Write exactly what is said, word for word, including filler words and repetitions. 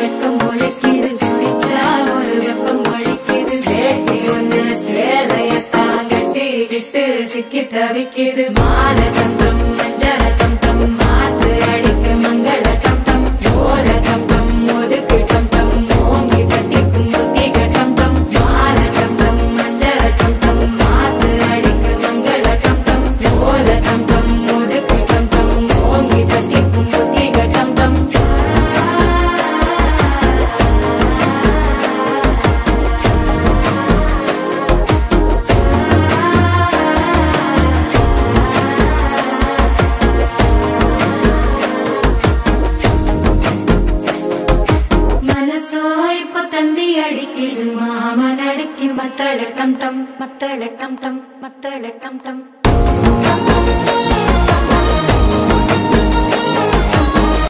வெட்கம் ஒழிக்குது குடிச்சா ஒரு வெப்பம் ஒழிக்குது வேட்டி ஒண்ணு சேலையத்தான் கட்டிக்கிட்டு சிக்கி தவிக்குது மாலை டம் டம் மஞ்சள டம் டம் மாத்து அடிக்க மங்கள டம் டம் ஓல டம் டம் ஒதுக்கு டம் டம் ஓங்கி கட்டிக்கும் புத்திக டம் டம் மாலை டம் டம் மஞ்சள டம் டம் மாத்து அடிக்க மங்கள டம் டம் ஓல டம் டம் ஒதுக்கு டம் டம் ஓங்கி கட்டிக்கும் புத்திக டம் டம் மனசோ இப்ப தந்தி அடிக்குது மாமன் அடிக்கு மத்தள டம் டம் மத்தள டம் டம் மத்தள டம் டம்